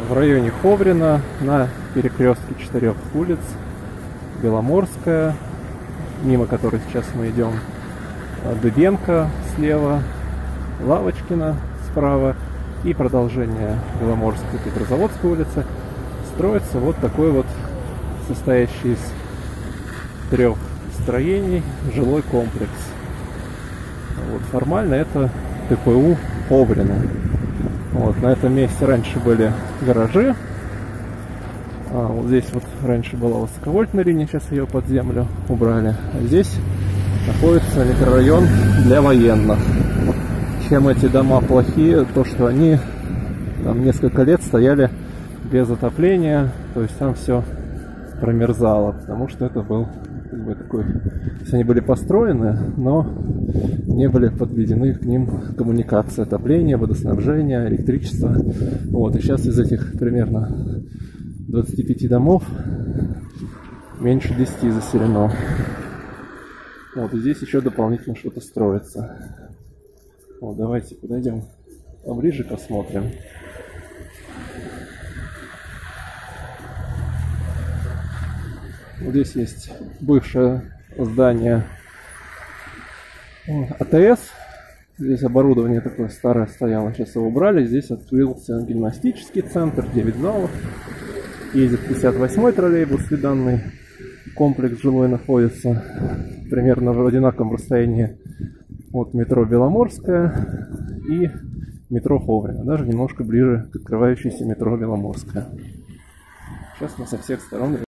в районе Ховрина на перекрестке 4 улиц. Беломорская, мимо которой сейчас мы идем, Дыбенко слева, Лавочкина справа и продолжение Беломорской, Петрозаводской улицы. Строится вот такой вот, состоящий из 3 строений, жилой комплекс. Вот, формально это ТПУ Ховрина. Вот, на этом месте раньше были гаражи. Вот здесь вот раньше была высоковольтная линия, сейчас ее под землю убрали. А здесь находится микрорайон для военных. Чем эти дома плохие, то что они там несколько лет стояли без отопления, то есть там все промерзало, потому что это был как бы такой, то есть они были построены, но не были подведены к ним коммуникации, отопление, водоснабжение, электричество. Вот, и сейчас из этих примерно 25 домов меньше 10 заселено. Вот, и здесь еще дополнительно что-то строится. Вот, давайте подойдем поближе, посмотрим. Вот здесь есть бывшее здание АТС. Здесь оборудование такое старое стояло, сейчас его убрали. Здесь открылся гимнастический центр, 9 залов. Ездит 58-й троллейбус, и данный комплекс жилой находится примерно в одинаковом расстоянии от метро Беломорская и метро Ховрина, даже немножко ближе к открывающейся метро Беломорская. Сейчас мы со всех сторон